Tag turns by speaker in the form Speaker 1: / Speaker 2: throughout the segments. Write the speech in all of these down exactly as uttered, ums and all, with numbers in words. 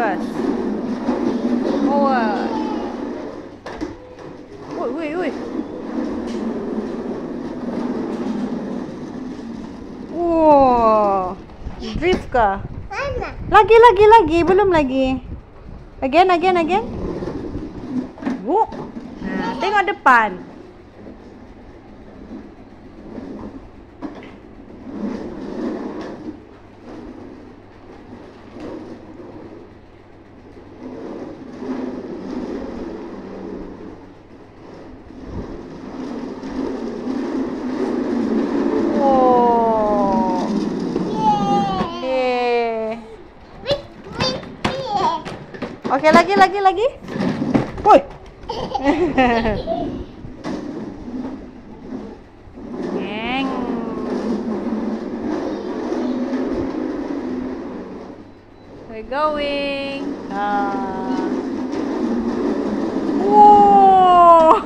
Speaker 1: Focus. Forward. Woi, woi, woi. Wow. Drift kah? Lagi, lagi, lagi. Belum lagi. Again, again, again. Wuk. Nah, tengok depan. Okey, lagi, lagi, lagi. Woi. Neng. We're going. Ah. Wow.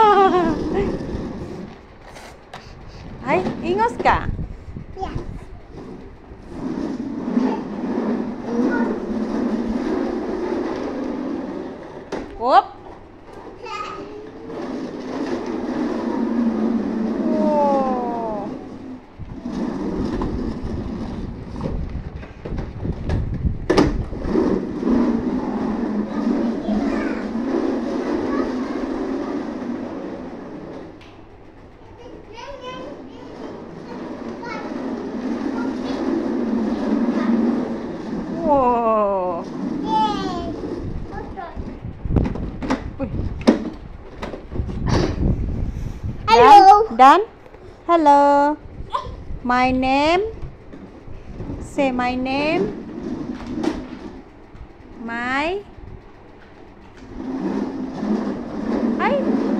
Speaker 1: Hai, ingos kah?
Speaker 2: Ya.
Speaker 1: Whoop. Wow. Wow.
Speaker 2: Hello.
Speaker 1: Dan, hello. My name. Say my name. My. Hai.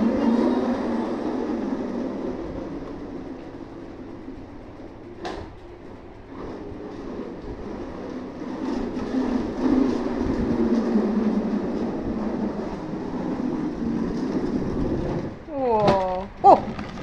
Speaker 1: Wow. Oh.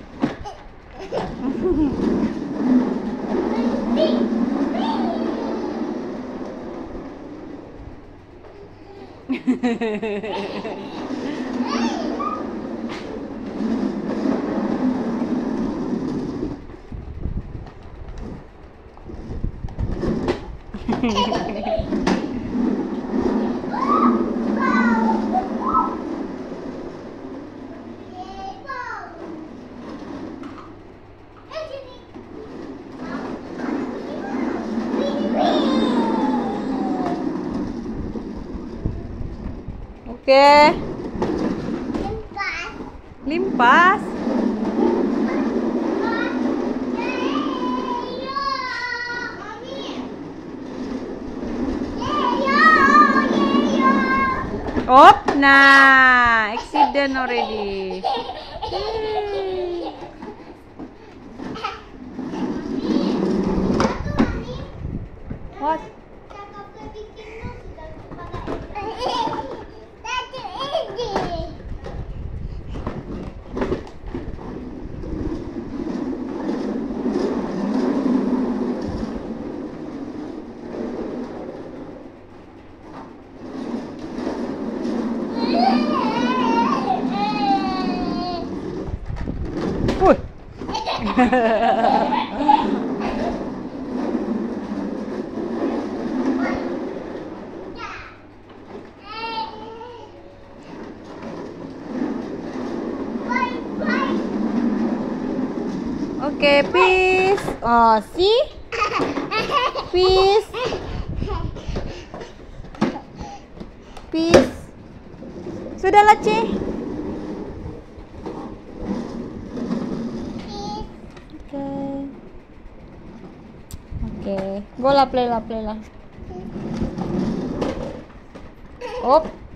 Speaker 1: Okey. Limpas. Op, nah, accident already. What? Woi. Okay, peace. Oh, see? Peace. Peace. Sudahlah, Cik. Okay. Okay. Go lah, play lah, play lah. Op.